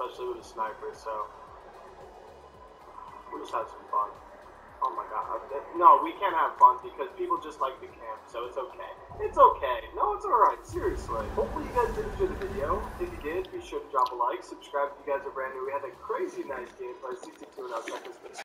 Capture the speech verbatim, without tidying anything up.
especially with a sniper, so we just had some fun. Oh my god. No, we can't have fun because people just like to camp, so it's okay. It's okay. No, it's alright. Seriously. Hopefully you guys did enjoy the video. If you did, be sure to drop a like. Subscribe if you guys are brand new. We had a crazy nice gameplay, sixty-two and out seconds.